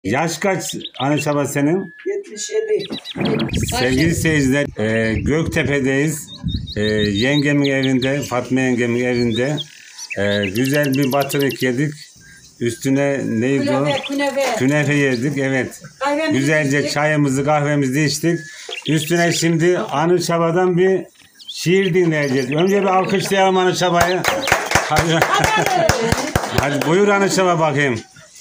Yaş kaç Anışaba senin? 77. Sevgili seyirciler, Göktepe'deyiz. Yengemin evinde, Fatma yengemin evinde. Güzel bir batırık yedik. Üstüne neydi o? Künefe. Künefe yedik, evet. Kahvemizi Güzelce içtik. çayımızı, kahvemizi içtik. Üstüne şimdi Anışaba'dan bir şiir dinleyeceğiz. Önce bir alkışlayalım Anışaba'yı. Hadi. Hadi buyur Anışaba bakayım.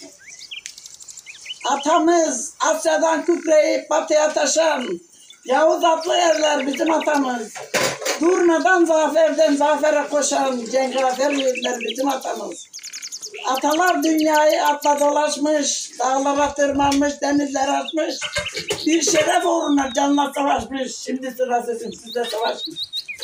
Atamız Asya'dan kükreyip batıya taşan Yavuz atlı yerler bizim atamız. Durmadan zaferden zafere koşan cengafer yiğitler bizim atamız. Atalar dünyayı atla dolaşmış, dağlara tırmanmış, denizler açmış. Bir şeref uğruna canla savaşmış. Şimdi sıra sizde savaşmış.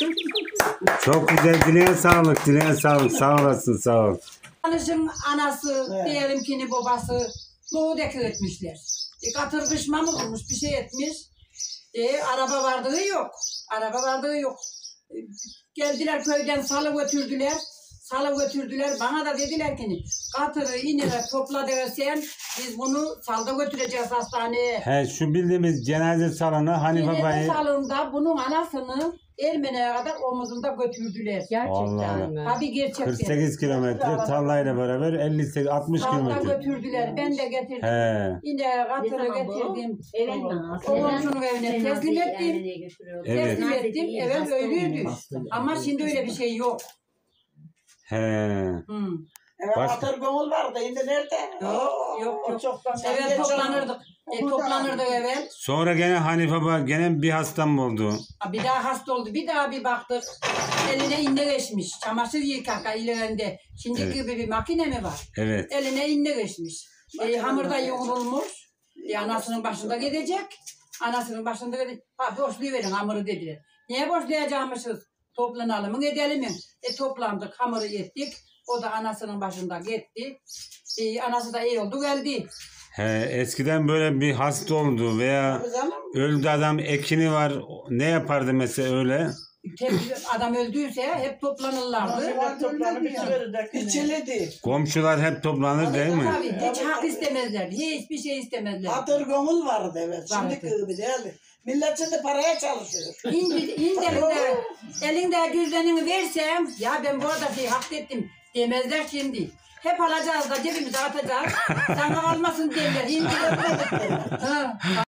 Çok güzel. Dileğe sağlık, dileğe sağlık. Sağ olasın, sağ ol. Anışın anası, Evet. diyelim ki babası doğu etmişler. Katırgışma mı olmuş, bir şey etmiş. Araba vardığı yok. Araba vardığı yok. Geldiler köyden salı götürdüler. Salı götürdüler. Bana da dediler ki katırı inire topla dersen biz bunu salda götüreceğiz hastaneye. He, şu bildiğimiz cenaze salonu Hanife Cenaze Bayı. salonunda bunun anasını Ermeni'ye kadar omuzunda götürdüler. Allah Allah. mi? Tabii gerçekten. 48 kilometre tarlayla beraber 58 60 Salda kilometre. götürdüler. Ben de getirdim. He. Yine katırı Ne zaman bu? getirdim. Evet. Komşunun evine teslim ettim. Evet. Teslim ettim. Evet öyleydi. Ama şimdi öyle bir şey yok. He. Hmm. Evet, Baş- atır gönül vardı. Şimdi nerede? Yok. Çoktan Evet toplanırdık. Toplanırdık evvel. Sonra gene Hanife Bayı gene bir hastam oldu. Bir daha hasta oldu. Bir daha bir baktık. Eline inne geçmiş. Çamaşır yıkarken ilerinde. Şimdiki Evet. gibi bir makine mi var? Evet. Eline inne geçmiş. Hamurda yoğrulmuş. Anasının başında gidecek. Anasının başında gidecek. Boşlayıverin hamuru dediler. Niye boşlayacakmışız? Toplanalım mı edelim mi? Toplandık, hamuru yettik. O da anasının başında gitti. Anası da iyi oldu geldi. He, eskiden böyle bir hasta oldu veya Tabii canım. öldü adam ekini var. Ne yapardı mesela öyle? Adam öldüyse hep toplanırlardı. İçilidi. Komşular hep toplanır değil mi? Tabii hiç hak istemezlerdi. Hiçbir şey istemezlerdi. Atır gönül vardı evet. Şimdi Vardı. gibi değil. Millet şimdi paraya çalışıyor. Elinde cüzdanını versem ya ben bu arada şey hak ettim demezler şimdi. Hep alacağız da cebimize atacağız. Sana kalmasın derler. İndi de